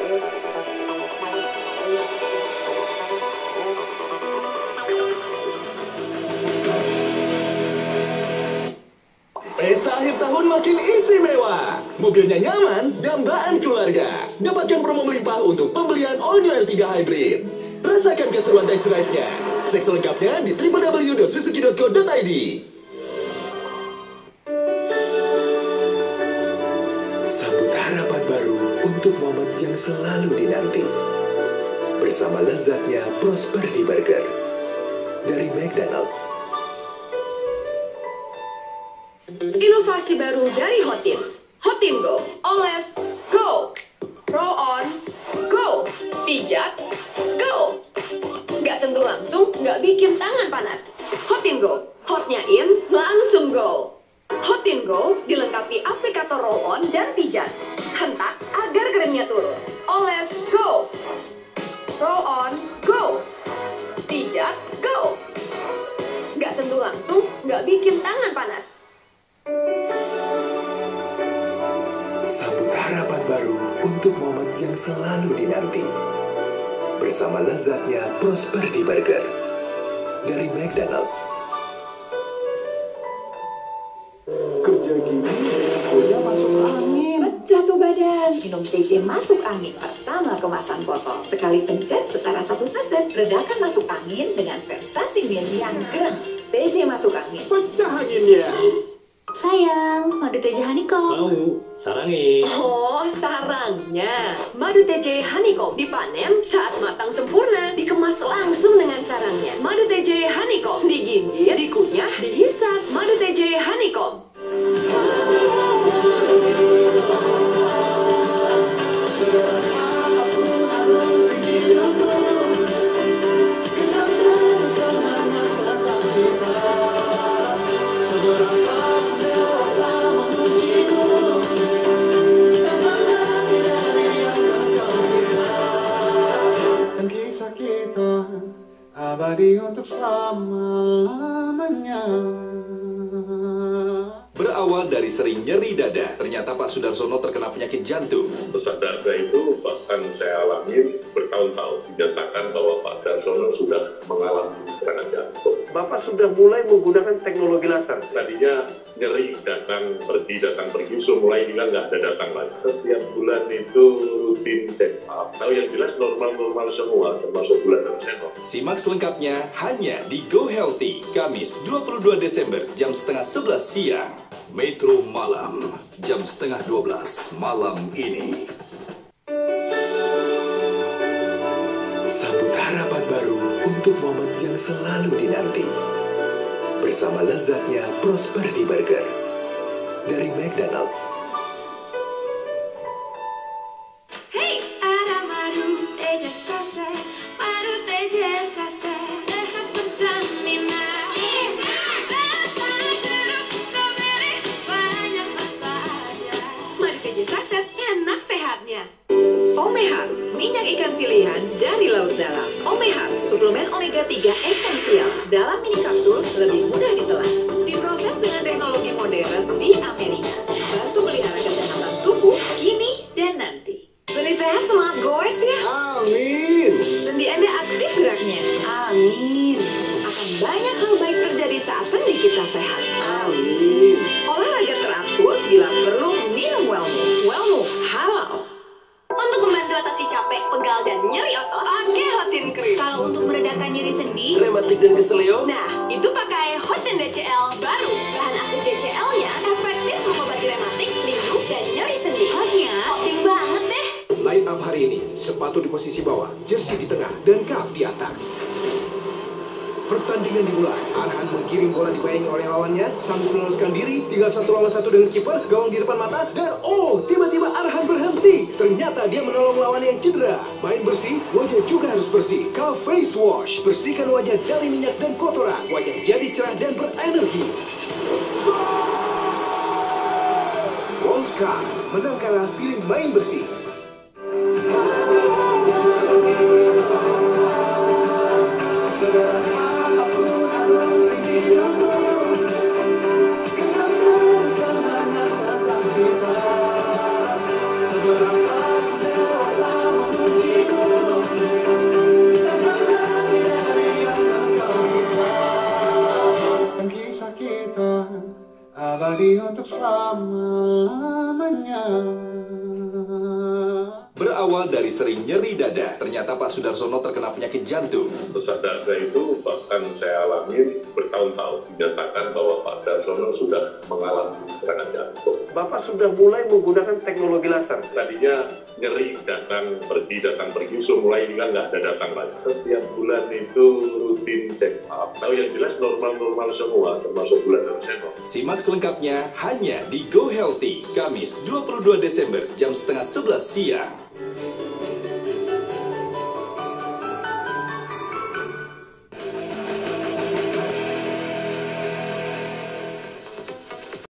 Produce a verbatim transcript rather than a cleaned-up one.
Pesta akhir tahun makin istimewa. Mobilnya nyaman, dambaan keluarga. Dapatkan promo melimpah untuk pembelian All New R tiga Hybrid. Rasakan keseruan test drive-nya. Cek selengkapnya di w w w dot suzuki dot co dot i d. Sambut harapan baru untuk momen yang selalu dinanti. Bersama lezatnya Prosperity Burger dari McDonald's. Inovasi baru dari Hotin. Hotin Go. Oles, go. Roll on, go. Pijat, go. Nggak sentuh langsung, nggak bikin tangan panas. Hotin Go. Hotnya in, langsung go. Hotin Go dilengkapi aplikator roll on dan pijat. Hentak agar krimnya turun. Oles, go. Roll on, go. Pijat, go. Nggak sentuh langsung, nggak bikin tangan panas. Sambut harapan baru untuk momen yang selalu dinanti. Bersama lezatnya Prosperity Burger dari McDonald's. Kerja gini risikonya masuk angin. Pecah tuh badan. Minum T J masuk angin pertama kemasan botol. Sekali pencet setara satu saset. Redakan masuk angin dengan sensasi min yang keren. T J masuk angin. Pecah anginnya. Sayang, madu T J Honeycomb. Mau, sarangin. Oh, sarangnya. Madu T J Honeycomb dipanen saat matang sempurna, dikemas langsung dengan sarangnya. Madu T J Honeycomb diginggir, dikunyah, dihisap. Madu T J Honeycomb. Abadi untuk selamanya. Berawal dari sering nyeri dada, ternyata Pak Sudarsono terkena penyakit jantung. Sesak dada itu bahkan saya alami bertahun-tahun. Dinyatakan bahwa Pak Darsono sudah mengalami serangan jantung. Bapak sudah mulai menggunakan teknologi laser. Tadinya nyeri, datang pergi, datang pergi, so mulai bilang nggak ada datang lagi. Setiap bulan itu rutin check up. Tahu yang jelas normal-normal semua, termasuk gula darah saya normal. Simak selengkapnya hanya di Go Healthy, Kamis dua puluh dua Desember jam setengah sebelas siang. Metro Malam, jam setengah dua belas malam ini. Sambut harapan baru untuk momen yang selalu dinanti. Bersama lezatnya Prosperity Burger dari McDonald's. Hey, ada madu T J saset, madu T J saset, sehat berstamina. Madu T J saset, enak sehatnya. Omehar, minyak ikan pilihan dari laut dalam. Omehar, suplemen omega tiga esensial. Dalam mini kapsul, lebih mudah ditelan. Diproses dengan teknologi modern di Amerika. Bantu pelihara kesehatan tubuh, kini dan nanti. Sendi sehat semangat goes ya. Amin. Sendi Anda aktif geraknya. Amin. Akan banyak hal baik terjadi saat sendi kita sehat. Amin. Olahraga teratur bila perlu minum Wellmove. Wellmove halal. Untuk membantu atasi capek, pegal, dan nyeri otot, pakai Hotin Cream. Kalau untuk meredakan nyeri sendi, Rematik dan keselio. nah, itu pakai Hotin D C L baru. Bahan aktif D C L-nya efektif mengobati rematik, lindung, dan nyeri sendi. Hotnya Hotin banget deh. Line up hari ini, sepatu di posisi bawah, jersey di tengah, dan cuff di atas. Pertandingan dimulai. Arhan menggiring bola dibayangi oleh lawannya, sanggup meloloskan diri, tinggal satu lawan satu dengan kiper, gawang di depan mata, dan oh, tiba-tiba Arhan berhenti. Ternyata dia menolong lawan yang cedera. Main bersih, wajah juga harus bersih. Ka Face Wash, bersihkan wajah dari minyak dan kotoran. Wajah jadi cerah dan berenergi. Volca, menang kalah pilih main bersih. Berawal dari sering nyeri dada, ternyata Pak Sudarsono terkena penyakit jantung. Sesak dada itu bahkan saya alami bertahun-tahun. Dinyatakan bahwa Pak Darsono sudah mengalami serangan jantung. Bapak sudah mulai menggunakan teknologi laser. Tadinya nyeri, datang pergi, datang pergi, so mulai bilang nggak ada datang lagi. Setiap bulan itu rutin check up. Tahu yang jelas normal-normal semua, termasuk bulan Desember. Simak selengkapnya hanya di Go Healthy, Kamis dua puluh dua Desember jam setengah sebelas siang.